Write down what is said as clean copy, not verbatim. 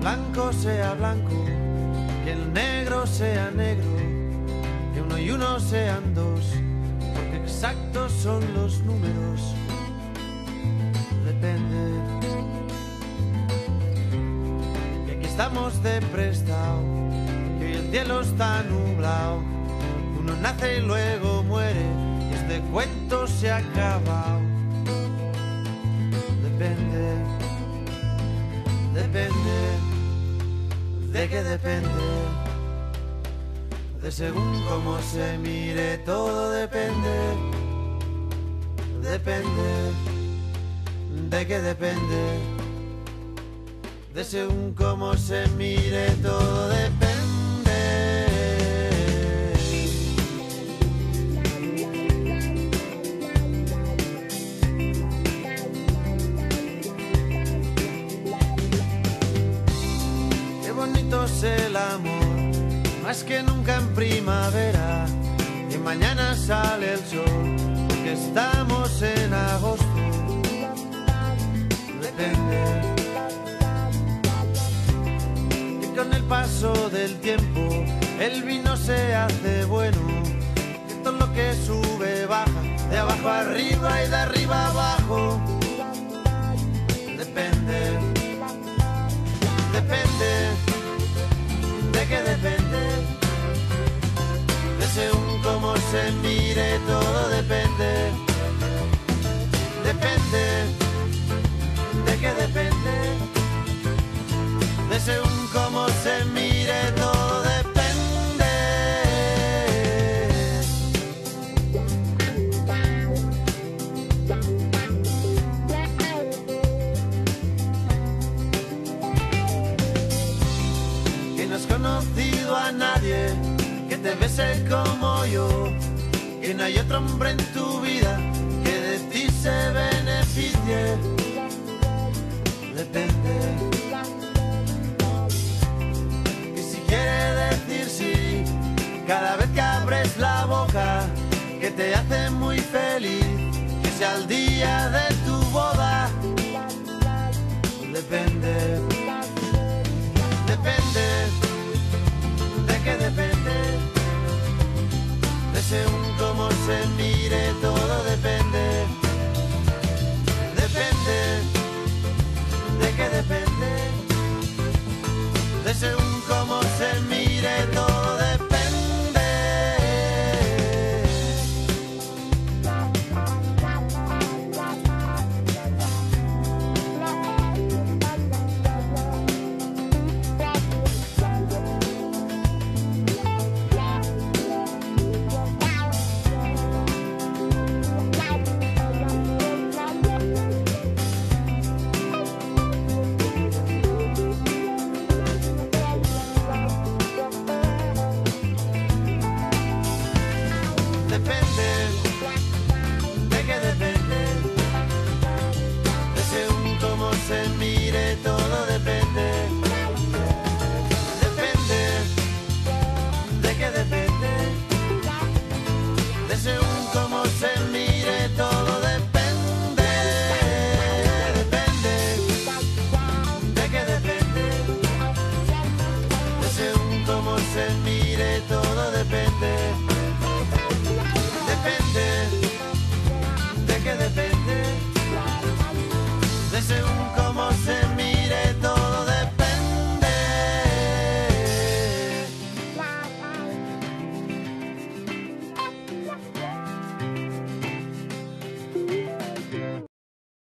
blanco sea blanco, que el negro sea negro, que uno y uno sean dos, porque exactos son los números. Depende. Y aquí estamos de prestado, que hoy el cielo está nublado. Uno nace y luego muere, y este cuento se ha acabado. Depende. Depende. ¿De qué depende? De según cómo se mire, todo depende. Depende. ¿De qué depende? De según cómo se mire, todo depende. Qué bonito es el amor, más que nunca en primavera, y mañana sale el sol, porque estamos en agosto. Depende. Que con el paso del tiempo el vino se hace bueno, que todo lo que sube baja, de abajo arriba y de arriba abajo. Depende. Depende. ¿De qué depende? De según cómo se mire, todo depende. Depende. ¿De qué depende? De según cómo se mire, todo depende. Que no has conocido a nadie que te bese como yo, que no hay otro hombre en tu vida que de ti se beneficie. Depende. Que si quiere decir sí, cada vez que abres la boca, que te hace muy feliz, que sea el día de tu boda. Depende. Depende. ¿De qué depende? De según cómo se mire, todo depende. Depende. ¿De qué depende? De según cómo se mire, todo depende. Depende. ¿De qué depende? De según cómo se mire, todo depende. Depende. ¿De qué depende? De según cómo se mire, todo depende. Depende. ¿De qué depende? De según cómo se mire, todo depende.